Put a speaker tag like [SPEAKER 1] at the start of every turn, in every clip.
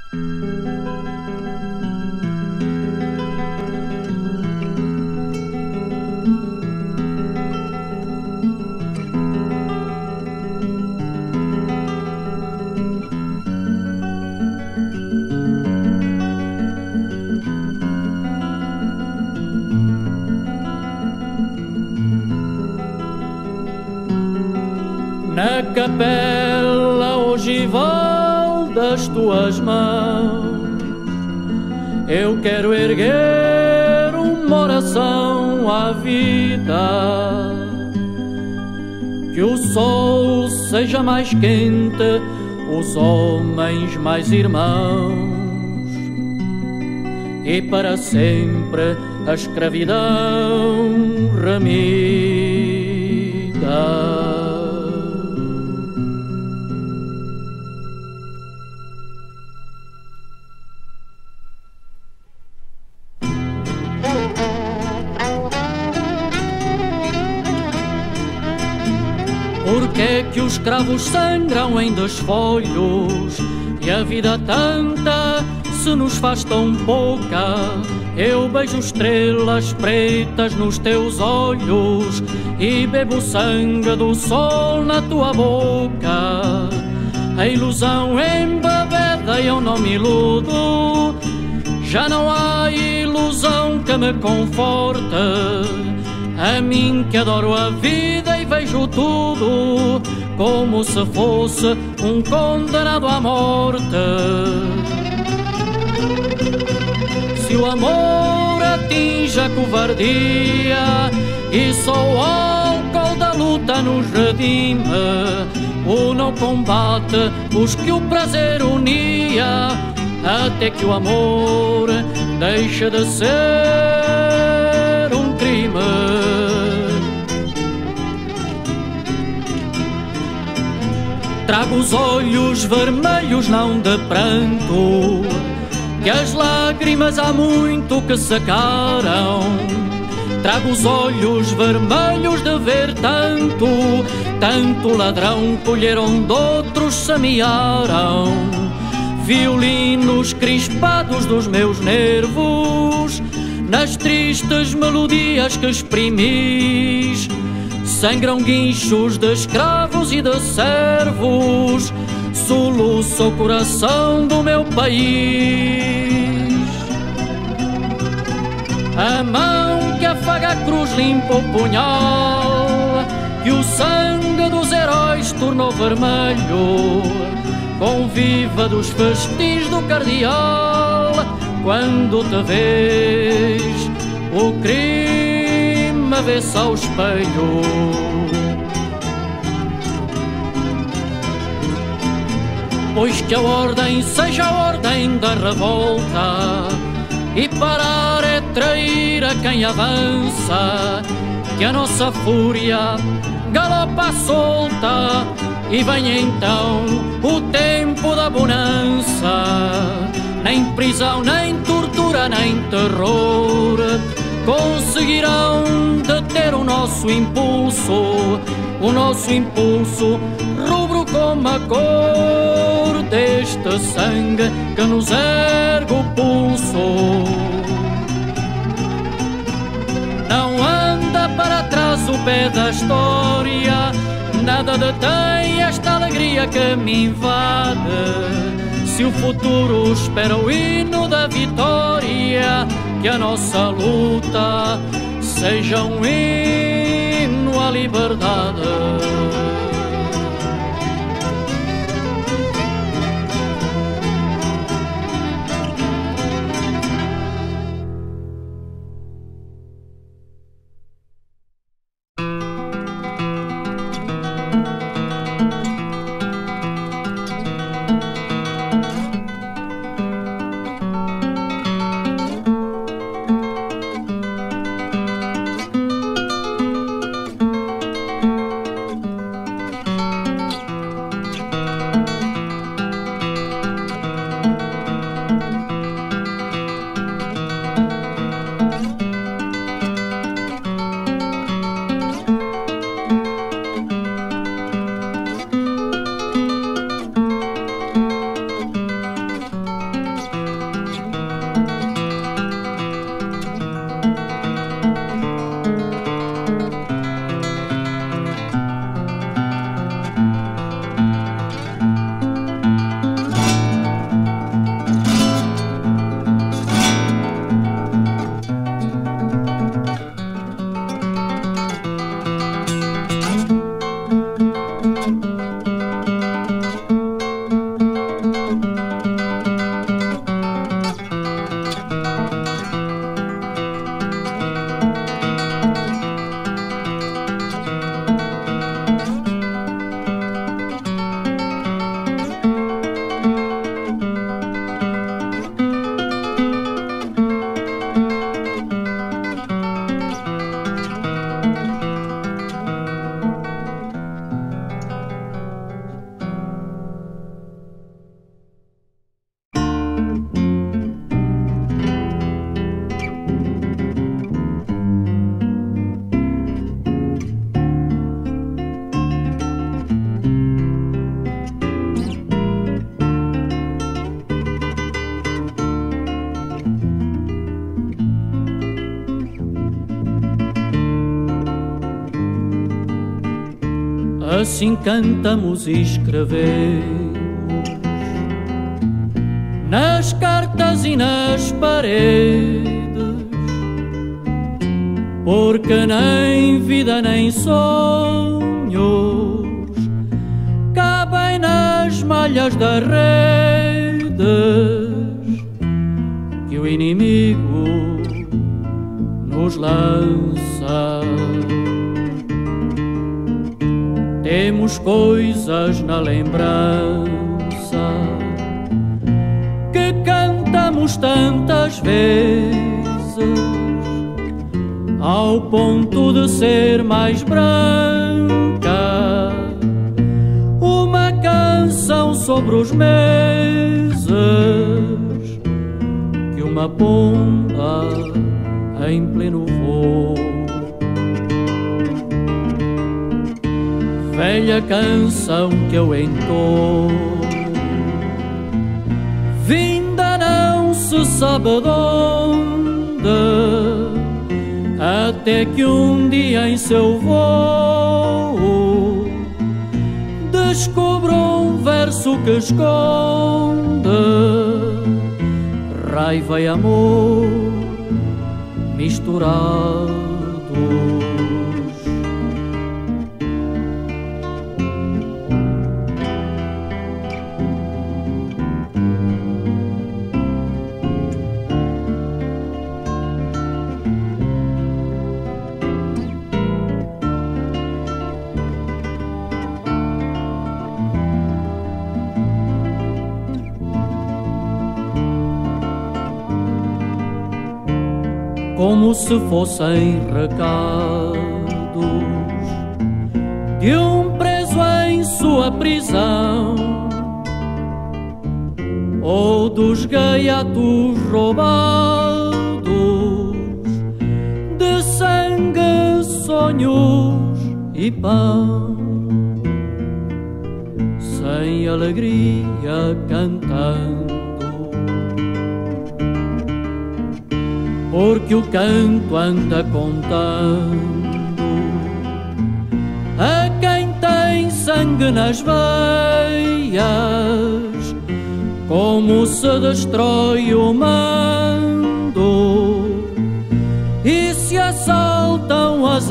[SPEAKER 1] Na capela ogival das tuas mãos eu quero erguer uma oração à vida, que o sol seja mais quente, os homens mais irmãos, e para sempre a escravidão remida. Porque é que os escravos sangram em desfolhos e a vida tanta se nos faz tão pouca? Eu beijo estrelas pretas nos teus olhos e bebo o sangue do sol na tua boca. A ilusão embebeda e eu não me iludo, já não há ilusão que me conforte. A mim que adoro a vida e vejo tudo como se fosse um condenado à morte. Se o amor atinge a covardia e só o álcool da luta nos redime, o não combate os que o prazer unia, até que o amor deixe de ser um crime. Trago os olhos vermelhos não de pranto, que as lágrimas há muito que secaram. Trago os olhos vermelhos de ver tanto, tanto ladrão colheram de outros semearam. Violinos crispados dos meus nervos, nas tristes melodias que exprimis, sangram guinchos de escravos e de servos, soluça o coração do meu país. A mão que afaga a cruz limpa o punhal, que o sangue dos heróis tornou vermelho, conviva dos festins do cardeal. Quando te vês, o crime vê-se ao espelho. Pois que a ordem seja a ordem da revolta, e parar é trair a quem avança, que a nossa fúria galopa solta, e venha então o tempo da bonança. Nem prisão, nem tortura, nem terror conseguirão deter o nosso impulso rubro como a cor deste sangue que nos ergue o pulso. Não anda para trás o pé da história, nada detém esta alegria que me invade. Se o futuro espera o hino da vitória, que a nossa luta seja um hino à liberdade. assim cantamos e escrevemos nas cartas e nas paredes, porque nem vida nem sonhos cabem nas malhas das redes que o inimigo nos lança. Temos coisas na lembrança que cantamos tantas vezes, ao ponto de ser mais branca uma canção sobre os meses que uma pomba em pleno voo. Velha canção que eu entoo, vinda não se sabe de onde, até que um dia em seu voo descubro um verso que esconde raiva e amor misturados. Como se fossem recados de um preso em sua prisão, ou dos gaiatos roubados de sangue, sonhos e pão, sem alegria cantando, porque o canto anda contando a quem tem sangue nas veias, como se destrói o mando e se assaltam as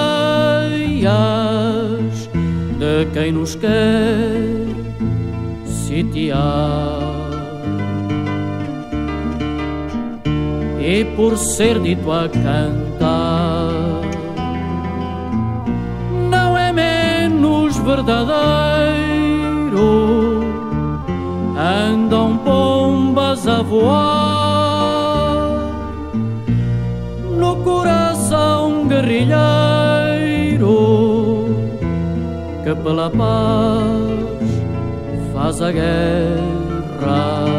[SPEAKER 1] ameias de quem nos quer sitiar. E por ser dito a cantar, não é menos verdadeiro. Andam pombas a voar no coração guerrilheiro que pela paz faz a guerra.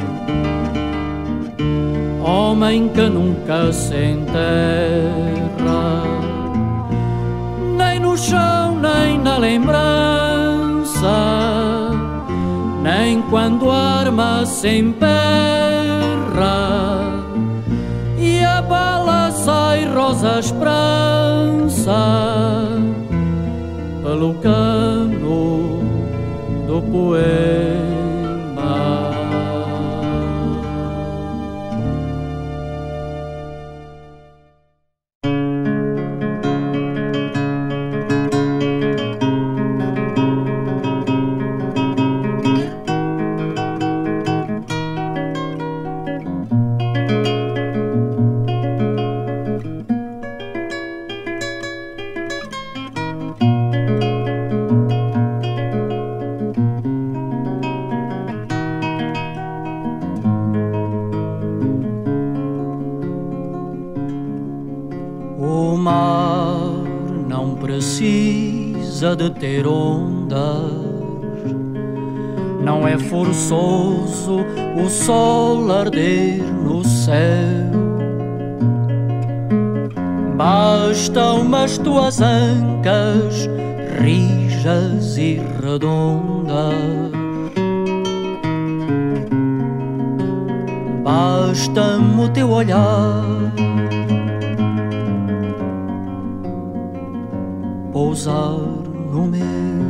[SPEAKER 1] Homem que nunca se enterra, nem no chão, nem na lembrança, nem quando a arma se emperra e a bala sai rosa esperança pelo cano do poema. O mar não precisa de ter ondas, não é forçoso o sol arder no céu. Bastam as tuas ancas rijas e redondas, basta-me o teu olhar pousar
[SPEAKER 2] amigo meu.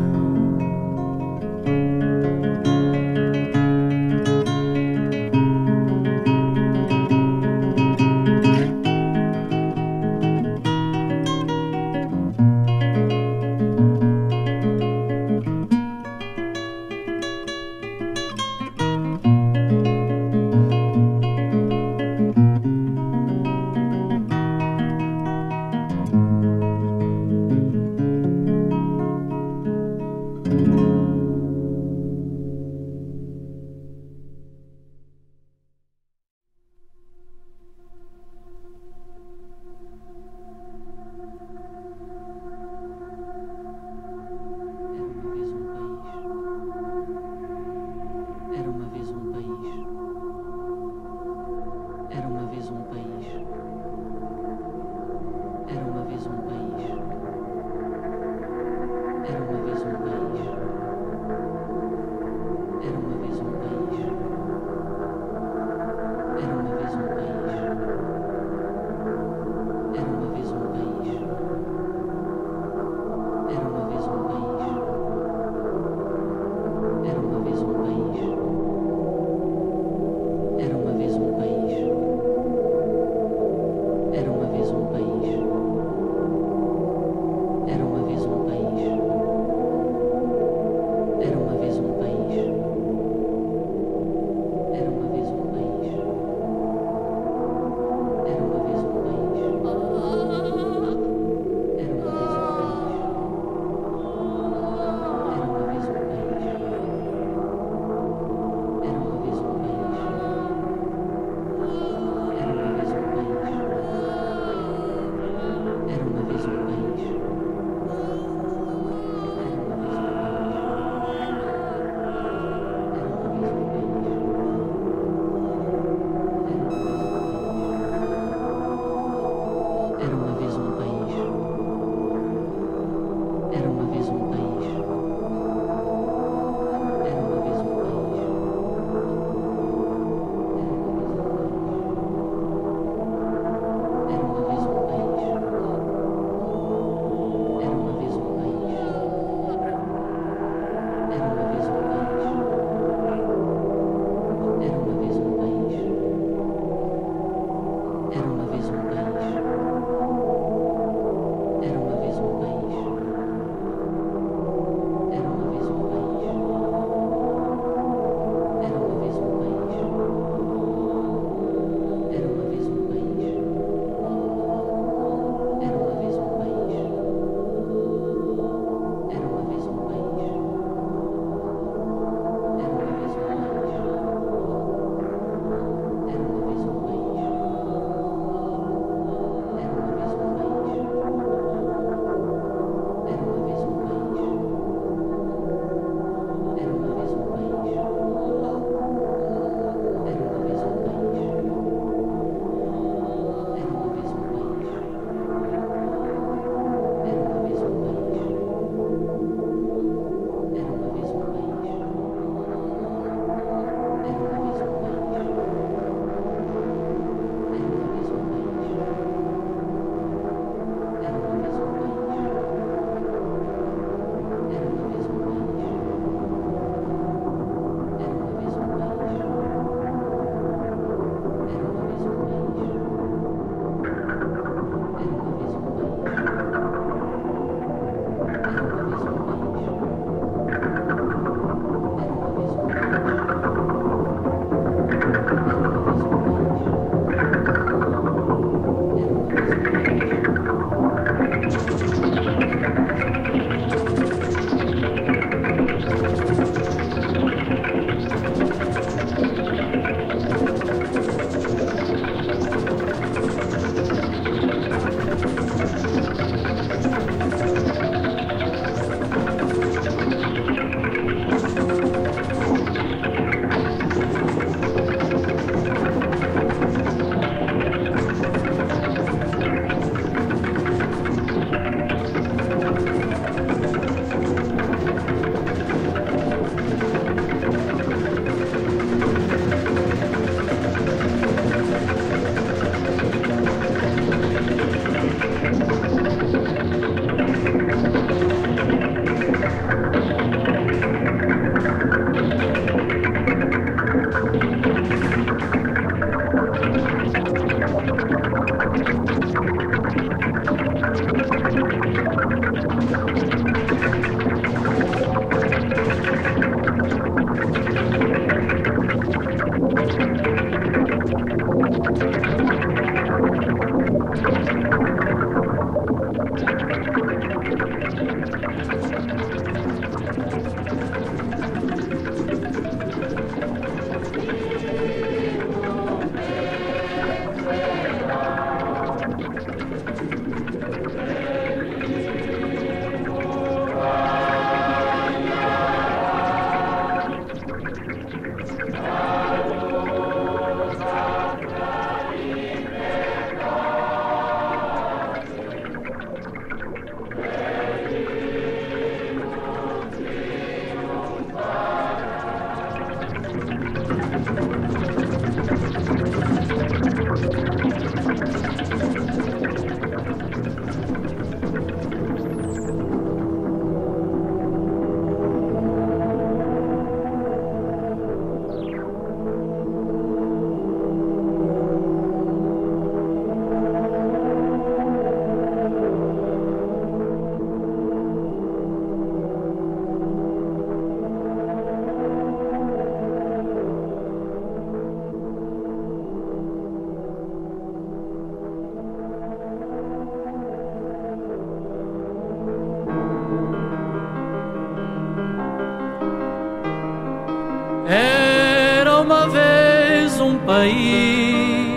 [SPEAKER 1] Era uma vez um país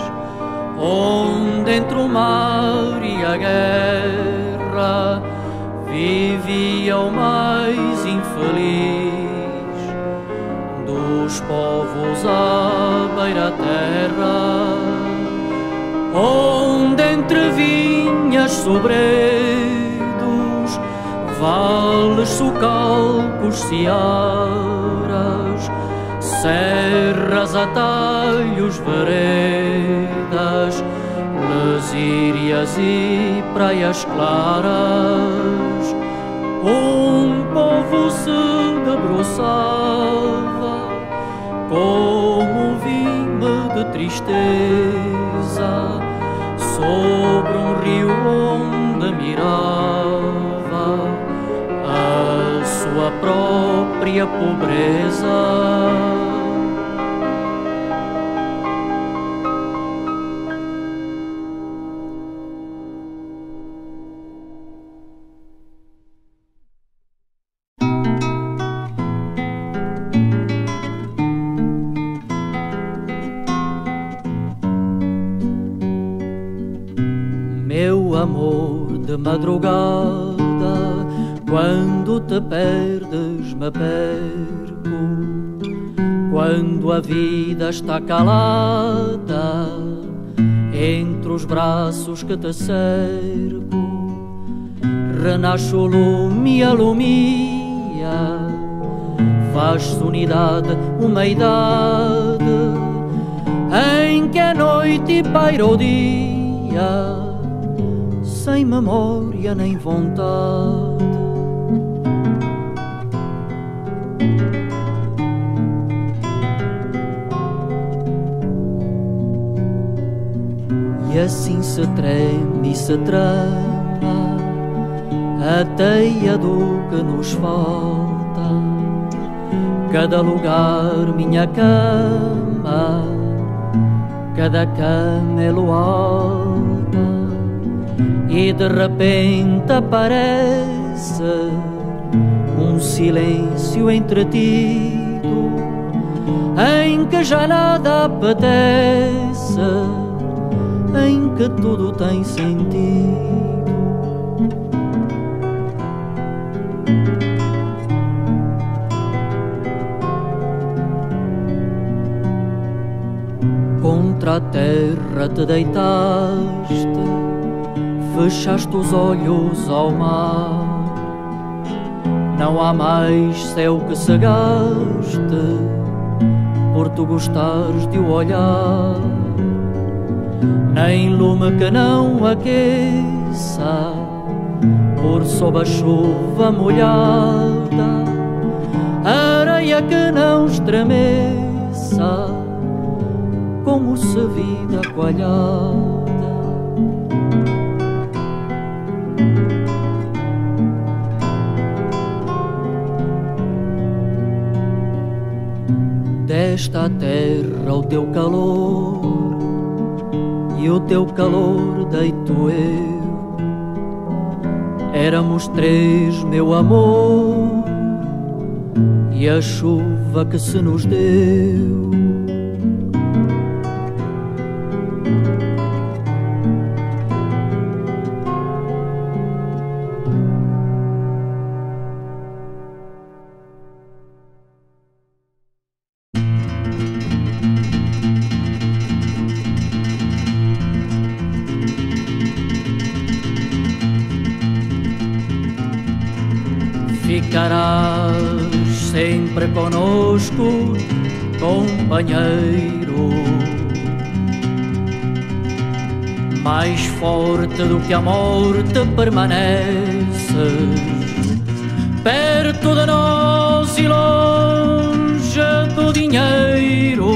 [SPEAKER 1] onde entre o mar e a guerra vivia o mais infeliz dos povos à beira-terra, onde entre vinhas, sobredos, vales, socalcos, searas, serras, atalhos, veredas, lesírias e praias claras, um povo se debruçava como um vime de tristeza sobre um rio onde mirava a sua própria pobreza. Meu amor de madrugada, quando te perdes me perco, quando a vida está calada entre os braços que te cerco, renasce o lume e alumia, faz-se unidade uma idade em que a noite paira o dia, sem memória nem vontade. E assim se treme e se trama a teia do que nos falta, cada lugar minha cama, cada cama é lua alta, e de repente aparece um silêncio entretido em que já nada apetece, em que tudo tem sentido. Contra a terra te deitaste, fechaste os olhos ao mar, não há mais céu que se gaste por tu gostares de o olhar, nem lume que não aqueça por sob a chuva molhada, areia que não estremeça como se vida coalhada. Deste à terra o teu calor e o teu calor deito eu, éramos três, meu amor, e a chuva que se nos deu. Ficarás sempre conosco, companheiro, mais forte do que a morte permaneces, perto de nós e longe do dinheiro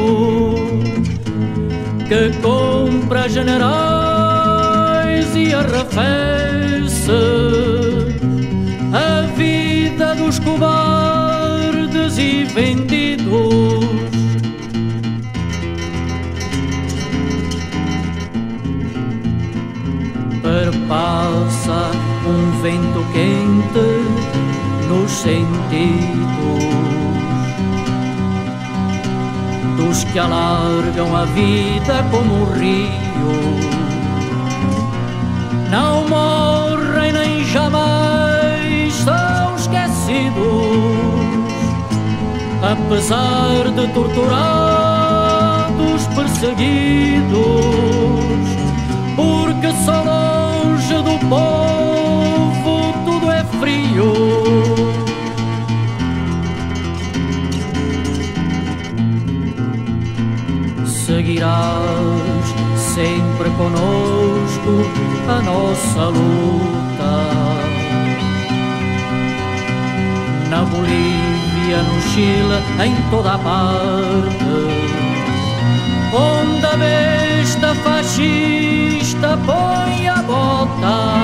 [SPEAKER 1] que compra generais e arrefece a vida dos cobardes e vendidos. Perpassa um vento quente nos sentidos dos que alargam a vida como um rio. Não morrem nem jamais são esquecidos, apesar de torturados, perseguidos, porque só longe do povo tudo é frio. Seguirás sempre conosco a nossa luta. Na Bolívia, no Chile, em toda a parte, onde a besta fascista põe a bota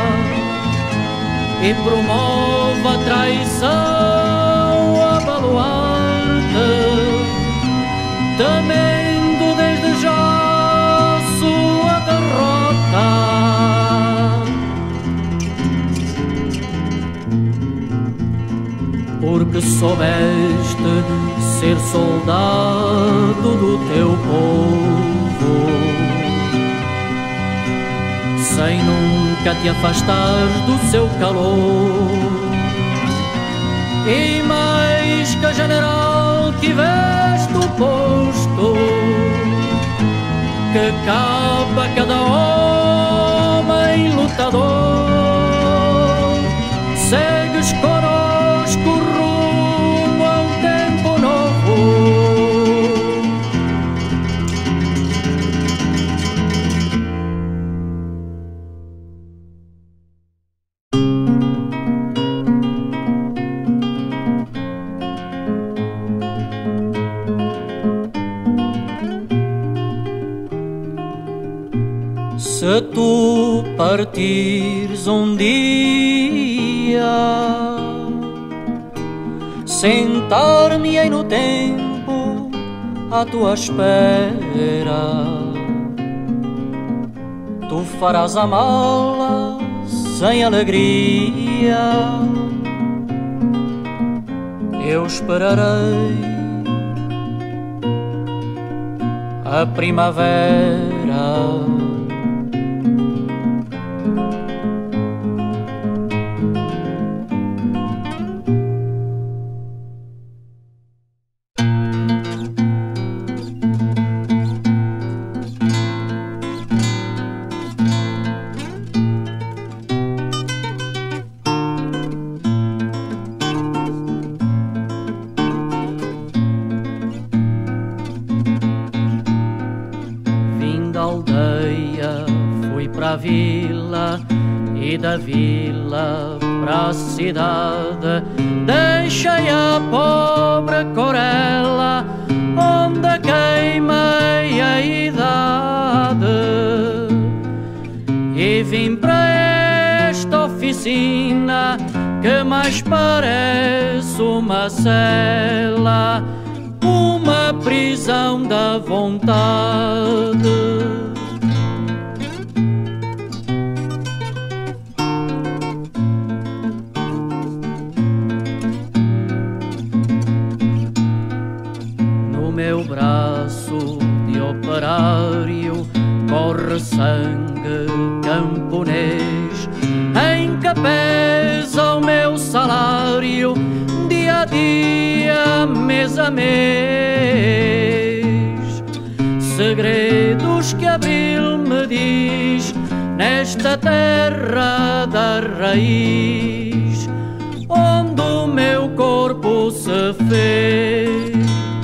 [SPEAKER 1] e promove a traição, a baluarte, temendo desde já sua derrota. Porque soubeste ser soldado do teu povo, sem nunca te afastares do seu calor. E mais que general tiveste o posto que cabe a cada homem lutador. Segues conosco rumo a um tempo novo. Se tu partires um dia, sentar-me-ei no tempo à tua espera. Tu farás a mala sem alegria, eu esperarei a primavera. Para a vila e da vila para a cidade, deixei a pobre Corela onde queimei a idade e vim para esta oficina que mais parece uma cela, uma prisão da vontade. Meu braço de operário corre sangue camponês, em que pesa o meu salário dia a dia, mês a mês. Segredos que Abril me diz nesta terra da raiz, onde o meu corpo se fez.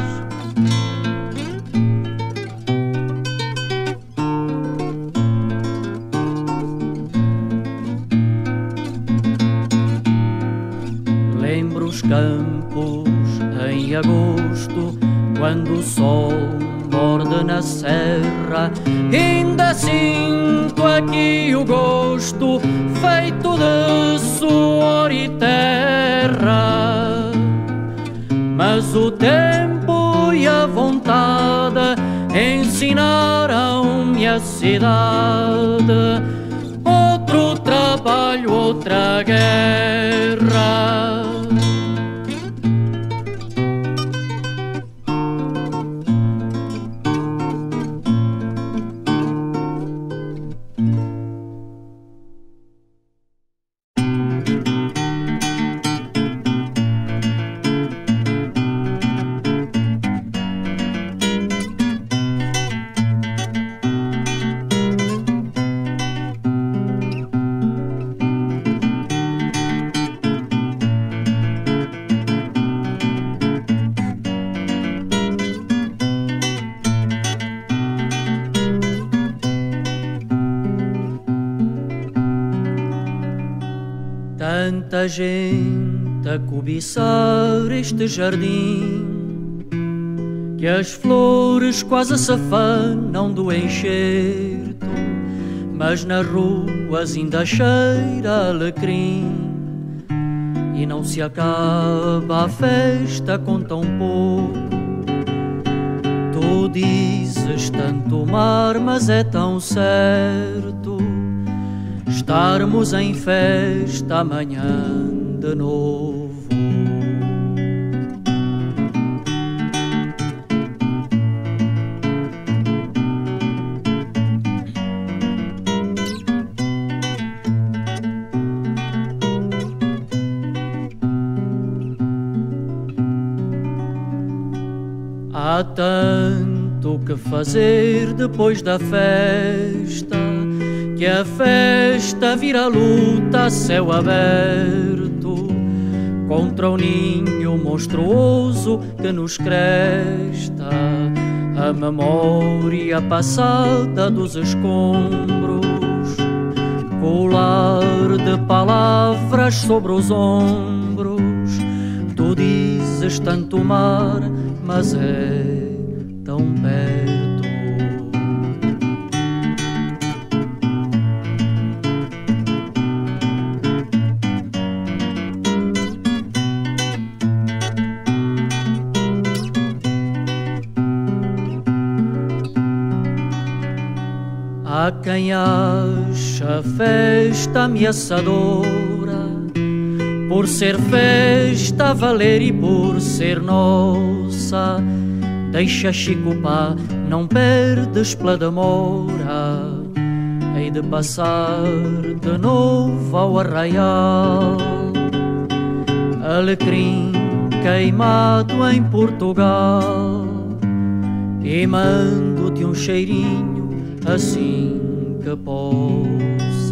[SPEAKER 1] Lembro os campos em agosto, quando o sol morde na serra. Ainda sinto aqui o gosto feito de suor e terra. Mas o tempo e a vontade ensinaram-me a cidade. Outro trabalho, outra guerra. tanta gente a cobiçar este jardim, que as flores quase se afanam do enxerto, mas nas ruas ainda cheira alecrim. E não se acaba a festa com tão pouco. Tu dizes tanto mar, mas é tão certo estarmos em festa amanhã de novo. Há tanto que fazer depois da festa, que a festa vira luta a céu aberto contra o ninho monstruoso que nos cresta a memória passada dos escombros, colar de palavras sobre os ombros. Tu dizes tanto mar, mas é tão perto. Há quem acha a festa ameaçadora, por ser festa a valer e por ser nossa. Deixa Chico Pá, não perdes pela demora. Hei de passar de novo ao arraial, alecrim queimado em Portugal, e mando-te um cheirinho assim que possa.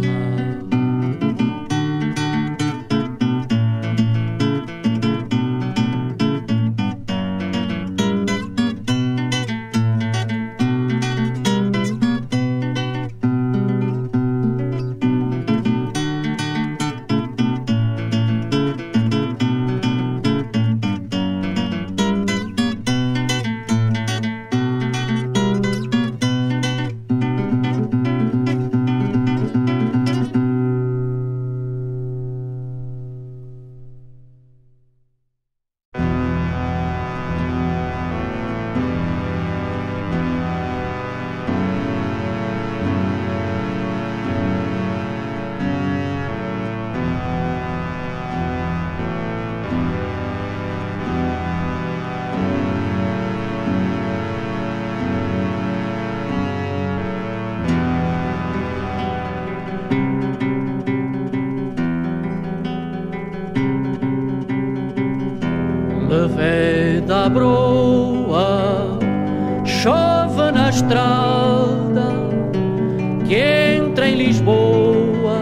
[SPEAKER 1] Levei da broa, chove na estrada que entra em Lisboa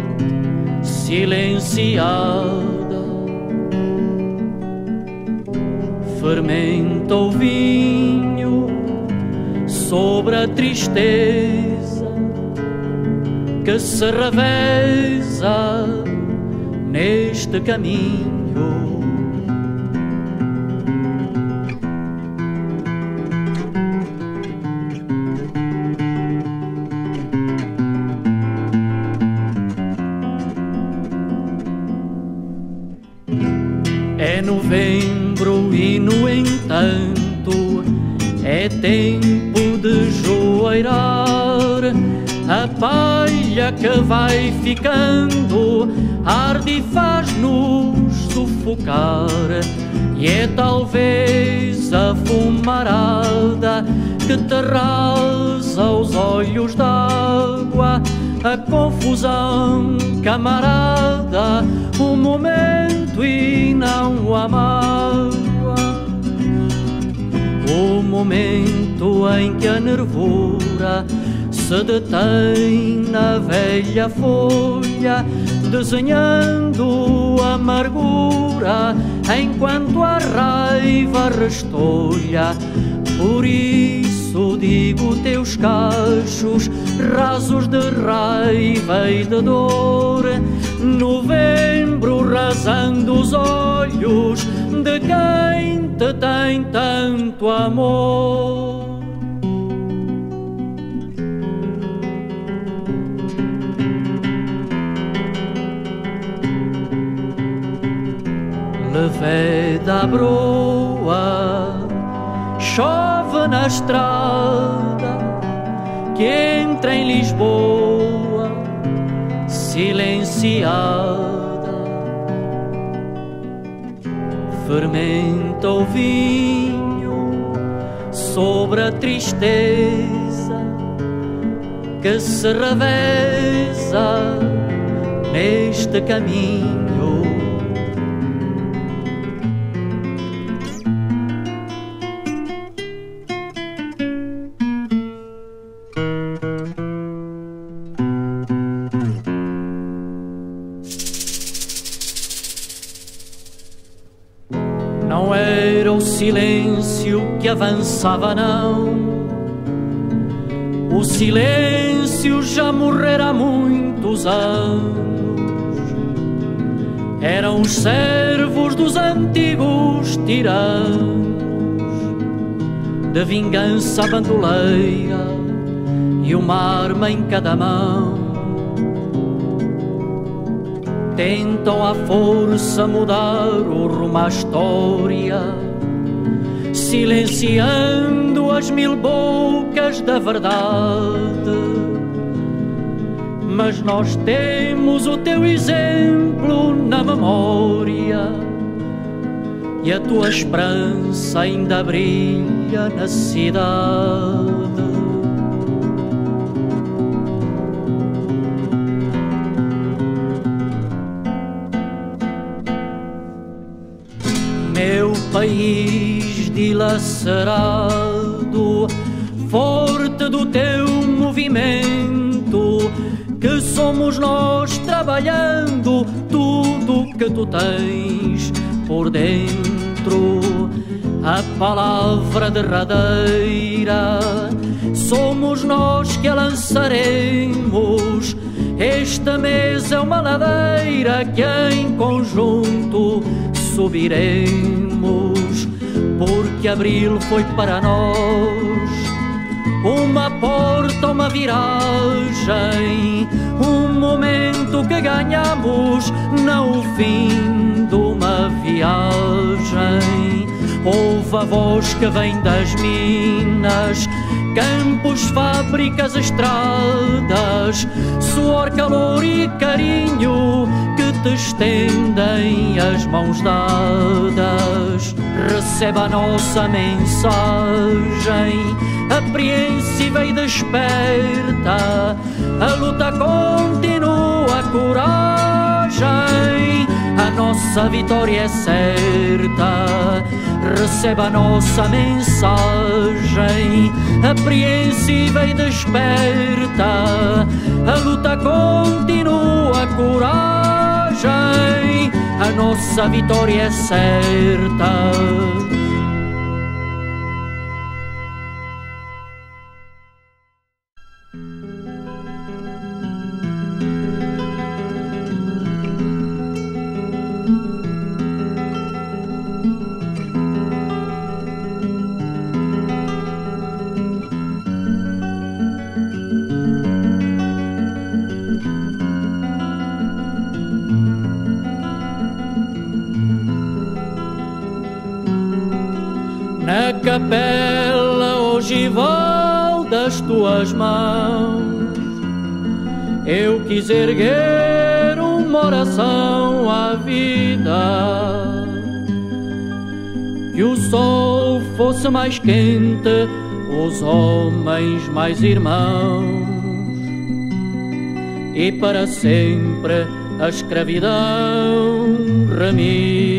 [SPEAKER 1] silenciada. Fermenta o vinho sobre a tristeza que se reveza neste caminho. É novembro e, no entanto, é tempo de joeirar. A palha que vai ficando arde e faz-nos sufocar. E é talvez a fumarada que te rasa os olhos d'água, a confusão, camarada, o momento e não a mágoa. O momento em que a nervura se detém na velha folha, desenhando amargura, enquanto a raiva restolha. Por isso digo teus cachos rasos de raiva e de dor novembro rasando os olhos de quem te tem tanto amor. Levei da broa, chove na estrada que entra em Lisboa silenciada. Fermenta o vinho sobre a tristeza que se reveza neste caminho. Não era o silêncio que avançava, não. O silêncio já morrera há muitos anos. Eram os servos dos antigos tiranos, de vingança a bandoleira e uma arma em cada mão. Tentam à força mudar o rumo à história, silenciando as mil bocas da verdade. Mas nós temos o teu exemplo na memória e a tua esperança ainda brilha na cidade. Meu país dilacerado, forte do teu movimento, que somos nós trabalhando tudo que tu tens por dentro. A palavra derradeira somos nós que a lançaremos. Esta mesa é uma ladeira que em conjunto subiremos, porque abril foi para nós uma porta, uma viragem, um momento que ganhamos, não o fim de uma viagem. Ouve a voz que vem das minas, campos, fábricas, estradas, suor, calor e carinho que te estendem as mãos dadas. Receba a nossa mensagem, apreensiva e desperta, a luta continua, a coragem, a nossa vitória é certa. Receba a nossa mensagem, apreensiva e desperta, a luta continua, a coragem, a nossa vitória é certa. Na capela ogival das tuas mãos eu quis erguer uma oração à vida, que o sol fosse mais quente, os homens mais irmãos, e para sempre a escravidão remir.